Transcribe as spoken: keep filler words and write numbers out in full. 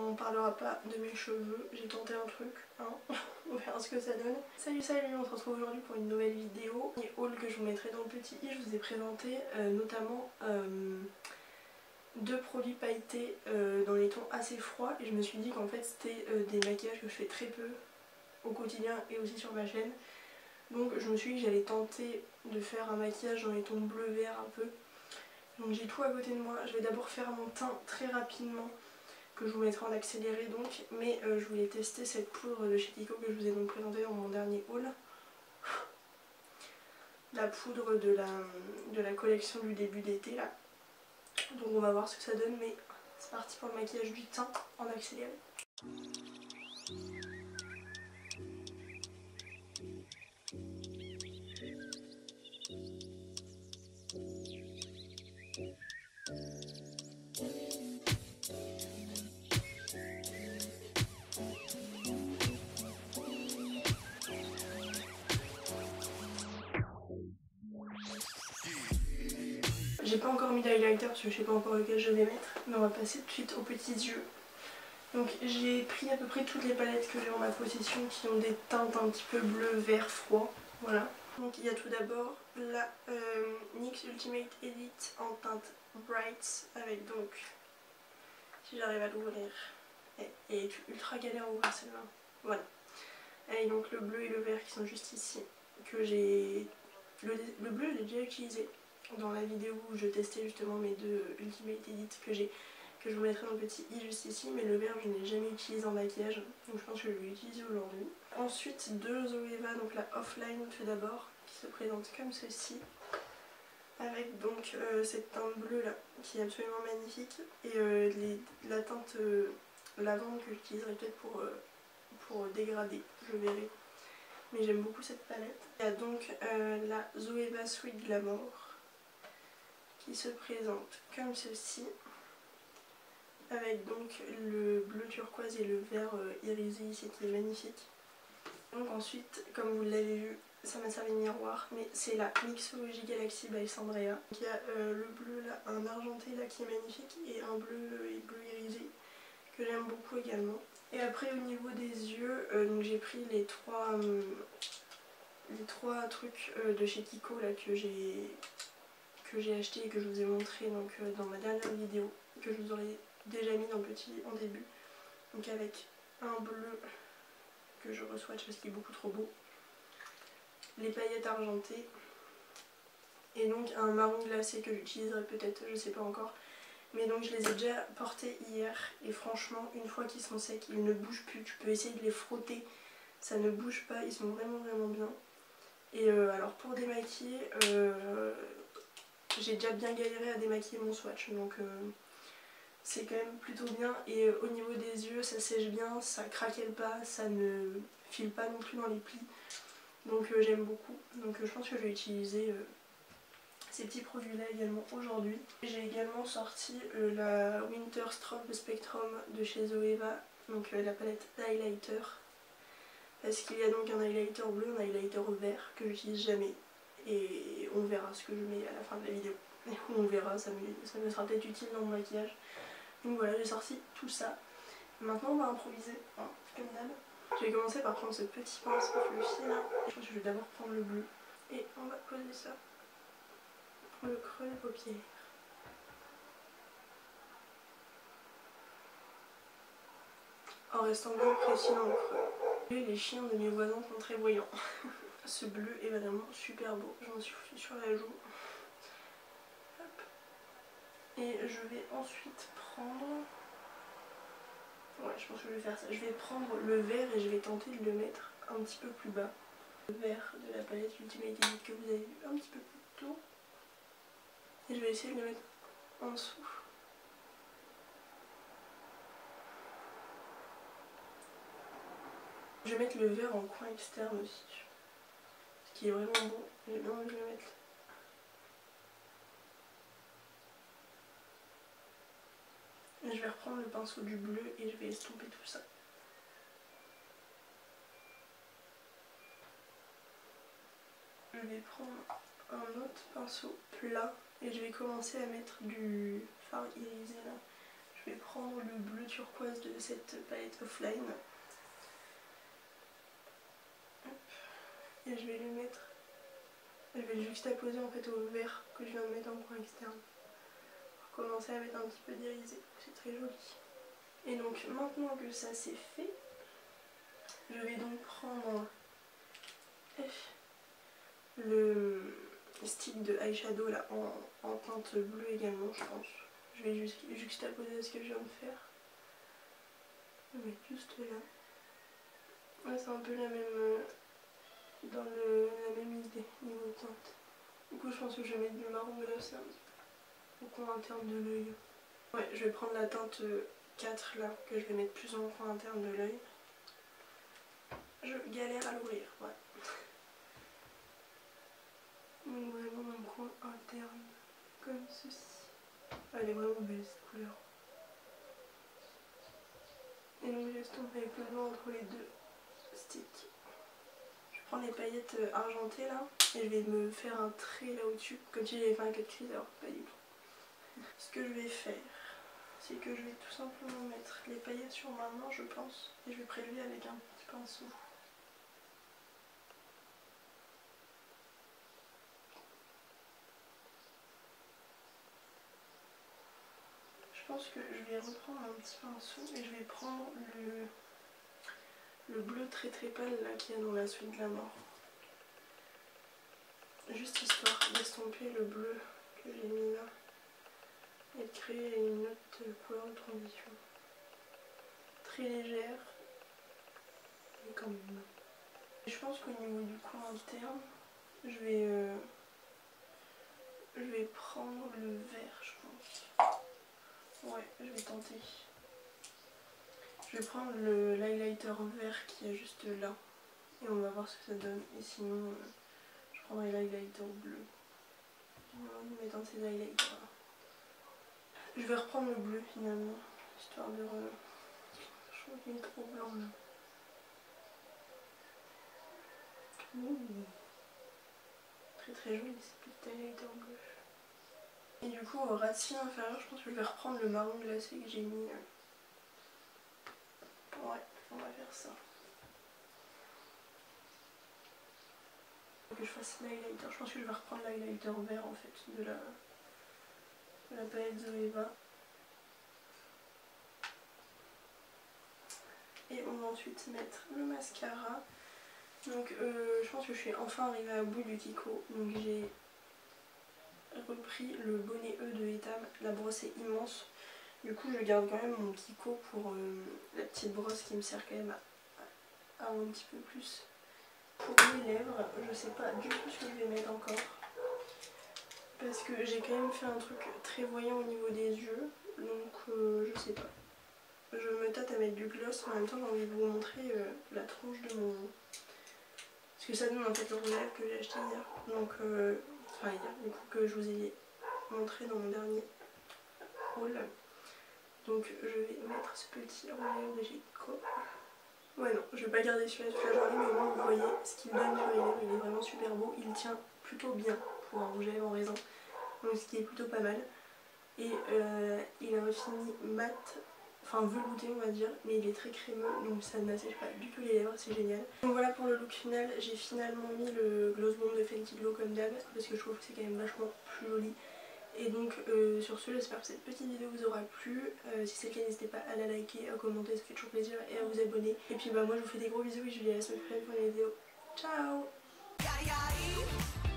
on parlera pas de mes cheveux, j'ai tenté un truc, hein. On verra ce que ça donne. Salut salut, on se retrouve aujourd'hui pour une nouvelle vidéo. Les hauls que je vous mettrai dans le petit i, je vous ai présenté euh, notamment euh, deux produits pailletés euh, dans les tons assez froids. Et je me suis dit qu'en fait c'était euh, des maquillages que je fais très peu au quotidien et aussi sur ma chaîne. Donc je me suis dit que j'allais tenter de faire un maquillage dans les tons bleu-vert un peu. Donc j'ai tout à côté de moi. Je vais d'abord faire mon teint très rapidement, que je vous mettrai en accéléré donc, mais euh, je voulais tester cette poudre de chez Kiko que je vous ai donc présentée dans mon dernier haul. La poudre de la, de la collection du début d'été là. Donc on va voir ce que ça donne, mais c'est parti pour le maquillage du teint en accéléré. J'ai pas encore mis d'highlighter parce que je sais pas encore lequel je vais mettre, mais on va passer tout de suite aux petits yeux. Donc j'ai pris à peu près toutes les palettes que j'ai en ma possession qui ont des teintes un petit peu bleu, vert, froid. Voilà. Donc il y a tout d'abord la euh, N Y X Ultimate Elite en teinte Bright avec donc, si j'arrive à l'ouvrir, elle est ultra galère à ouvrir celle-là. Voilà. Et donc le bleu et le vert qui sont juste ici, que j'ai... Le, le bleu je l'ai déjà utilisé dans la vidéo où je testais justement mes deux Ultimate Elite que j'ai, que je vous mettrai dans le petit i juste ici, mais le vert je n'ai jamais utilisé en maquillage, donc je pense que je vais l'utiliser aujourd'hui. Ensuite deux Zoeva, donc la Offline tout d'abord, qui se présente comme ceci, avec donc euh, cette teinte bleue là, qui est absolument magnifique, et euh, les, la teinte euh, lavande que j'utiliserai peut-être pour, euh, pour dégrader, je verrai. Mais j'aime beaucoup cette palette. Il y a donc euh, la Zoeva Sweet Glamour qui se présente comme ceci, avec donc le bleu turquoise et le vert euh, irisé ici qui est magnifique. Donc ensuite, comme vous l'avez vu, ça m'a servi de miroir, mais c'est la Mixology Galaxy by Sandrea. Il y a euh, le bleu là, un argenté là qui est magnifique, et un bleu et bleu irisé que j'aime beaucoup également. Et après au niveau des yeux, euh, j'ai pris les trois... Euh, les trois trucs euh, de chez Kiko là que j'ai que j'ai acheté et que je vous ai montré donc euh, dans ma dernière vidéo, que je vous aurais déjà mis dans le petit en début. Donc avec un bleu que je re-swatch parce qu'il est beaucoup trop beau, les paillettes argentées et donc un marron glacé que j'utiliserai peut-être, je sais pas encore. Mais donc je les ai déjà portés hier et franchement une fois qu'ils sont secs ils ne bougent plus. Tu peux essayer de les frotter, ça ne bouge pas, ils sont vraiment vraiment bien. Et euh, alors pour démaquiller, euh, j'ai déjà bien galéré à démaquiller mon swatch, donc euh, c'est quand même plutôt bien. Et euh, au niveau des yeux, ça sèche bien, ça craquelle pas, ça ne file pas non plus dans les plis, donc euh, j'aime beaucoup. Donc euh, je pense que je vais utiliser euh, ces petits produits là également aujourd'hui. J'ai également sorti euh, la Winter Strobe Spectrum de chez Zoeva, donc euh, la palette d'highlighter. Parce qu'il y a donc un highlighter bleu, un highlighter vert que j'utilise jamais. Et on verra ce que je mets à la fin de la vidéo. On verra, ça me, ça me sera peut-être utile dans mon maquillage. Donc voilà, j'ai sorti tout ça. Maintenant on va improviser, hein, comme d'hab. Je vais commencer par prendre ce petit pinceau fluffy là. Je pense que je vais d'abord prendre le bleu. Et on va poser ça pour le creux des paupières. En restant bien précis dans le creux. Les chiens de mes voisins sont très bruyants. Ce bleu est vraiment super beau, j'en suis foutue sur la joue. Hop. Et je vais ensuite prendre... Ouais, je pense que je vais faire ça. Je vais prendre le vert et je vais tenter de le mettre un petit peu plus bas. Le vert de la palette Ultimate Elite que vous avez vu un petit peu plus tôt. Et je vais essayer de le mettre en dessous. Je vais mettre le vert en coin externe aussi. Ce qui est vraiment beau. J'ai bien envie de le mettre. Et je vais reprendre le pinceau du bleu et je vais estomper tout ça. Je vais prendre un autre pinceau plat et je vais commencer à mettre du fard irisé là. Je je vais prendre le bleu turquoise de cette palette Offline. Hop. Et je vais le mettre, je vais le juxtaposer en fait au vert que je viens de mettre en coin externe. Pour commencer à mettre un petit peu d'irisé, c'est très joli. Et donc maintenant que ça c'est fait, je vais donc prendre le stick de eyeshadow là en, en teinte bleue également, je pense. Je vais juste juxtaposer ce que je viens de faire. Je vais mettre juste là. Ouais, c'est un peu la même, dans le, la même idée niveau teinte. Du coup je pense que je vais mettre du marron gloss là, au coin interne de l'œil. Ouais, je vais prendre la teinte quatre là, que je vais mettre plus en coin interne de l'œil. Je galère à l'ouvrir, ouais. Donc vraiment un coin interne, comme ceci. Elle est vraiment belle cette couleur. Et donc j'estompe avec le doigt entre les deux sticks. Je vais prendre les paillettes argentées là, et je vais me faire un trait là au-dessus, comme si j'avais fait un cut crease, alors pas du tout. Ce que je vais faire, c'est que je vais tout simplement mettre les paillettes sur ma main, je pense, et je vais prélever avec un petit pinceau. Je pense que je vais reprendre un petit pinceau et je vais prendre le, le bleu très très pâle là qu'il y a dans la suite de la mort. Juste histoire d'estomper le bleu que j'ai mis là et de créer une autre couleur de transition. Très légère, mais quand même. Je pense qu'au niveau du coin interne, je vais, euh, je vais prendre le vert, je pense. Ouais, je vais tenter. Je vais prendre le l'highlighter vert qui est juste là. Et on va voir ce que ça donne. Et sinon, euh, je prendrai l'highlighter bleu. J'ai envie de mettre un de ces highlighters là. Je vais reprendre le bleu finalement. Histoire de... Re... Je trouve qu'il est trop blanc là. Ouh. Très très joli ce petit highlighter bleu. Et du coup au racine inférieur, je pense que je vais reprendre le marron glacé que j'ai mis. Ouais, on va faire ça. Faut que je fasse l'highlighter. Je pense que je vais reprendre l'highlighter vert en fait de la, de la palette Zoeva. Et on va ensuite mettre le mascara. Donc euh, je pense que je suis enfin arrivée à bout du Kiko. Donc j'ai repris le bonnet E de Etam. La brosse est immense. Du coup je garde quand même mon Kiko pour euh, la petite brosse qui me sert quand même à, à un petit peu plus. Pour mes lèvres, je sais pas du tout ce que je vais mettre encore. Parce que j'ai quand même fait un truc très voyant au niveau des yeux. Donc euh, je sais pas. Je me tâte à mettre du gloss, mais en même temps j'ai envie de vous montrer euh, la tronche de mon... Parce que ça donne en fait le rouge à lèvres que j'ai acheté hier. Donc, euh... enfin hier, du coup que je vous ai montré dans mon dernier haul. Donc je vais mettre ce petit rouge à lèvres de chez Kiko. Ouais non, je vais pas garder celui-là toute la journée, mais au moins vous voyez ce qu'il donne sur les lèvres. Il est vraiment super beau, il tient plutôt bien pour un rouge à lèvres en raisin. Donc ce qui est plutôt pas mal. Et euh, il a un fini mat, enfin velouté on va dire, mais il est très crémeux donc ça n'assèche pas du tout les lèvres, c'est génial. Donc voilà pour le look final, j'ai finalement mis le Gloss Bomb de Fenty Glow comme d'hab parce que je trouve que c'est quand même vachement plus joli. Et donc euh, sur ce, j'espère que cette petite vidéo vous aura plu. Euh, si c'est le cas, n'hésitez pas à la liker, à commenter, ça fait toujours plaisir, et à vous abonner. Et puis bah moi je vous fais des gros bisous et je vous dis à la semaine prochaine pour une vidéo. Ciao!